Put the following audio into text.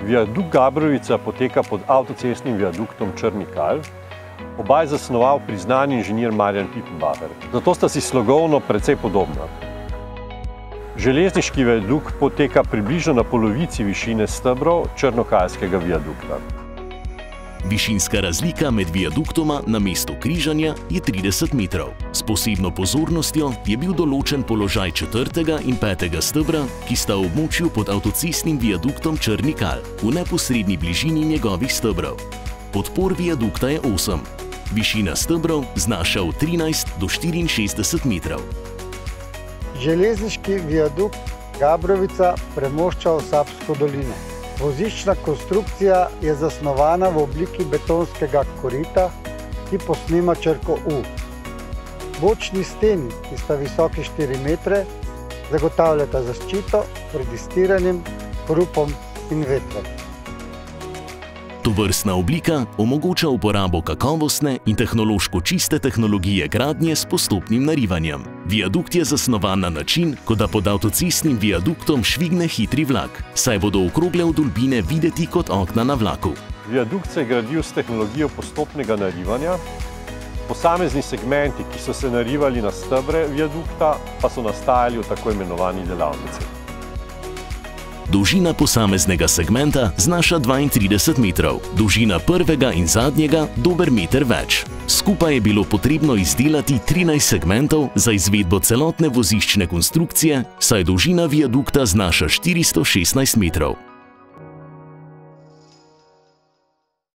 Viadukt Gabrovica poteka pod avtocestnim viaduktom Črni Kalj. Oba je zasnoval priznani inženir Marjan Pippenbacher, zato sta si slogovno precej podobna. Železniški viadukt poteka približno na polovici višine stebrov črnokaljskega viadukta. Višinska razlika med viaduktoma na mestu križanja je 30 metrov. S posebno pozornostjo je bil določen položaj 4. in 5. stebra, ki sta v območju pod avtocestnim viaduktom Črni Kalj, v neposredni bližini njegovih stebrov. Podpor viadukta je 8. Višina stebrov znaša od 13 do 64 metrov. Železniški viadukt Gabrovica premošča Vsapsko dolino. Voziščna konstrukcija je zasnovana v obliki betonskega korita, ki posnema črko U. Bočni steni, ki sta visoki 4 metre, zagotavljata zaščito pred iztiranjem, hrupom in vetrom. Tovrstna oblika omogoča uporabo kakovostne in tehnološko čiste tehnologije gradnje s postopnim narivanjem. Viadukt je zasnovan na način, kot da pod avtocestnim viaduktom švigne hitri vlak, saj bodo okrogle vdolbine videti kot okna na vlaku. Viadukt se je gradil s tehnologijo postopnega narivanja. Posamezni segmenti, ki so se narivali na stebre viadukta, pa so nastajali v tako imenovani delavnici. Dolžina posameznega segmenta znaša 32 metrov, dolžina prvega in zadnjega dober meter več. Skupaj je bilo potrebno izdelati 13 segmentov za izvedbo celotne voziščne konstrukcije, saj dolžina viadukta znaša 416 metrov.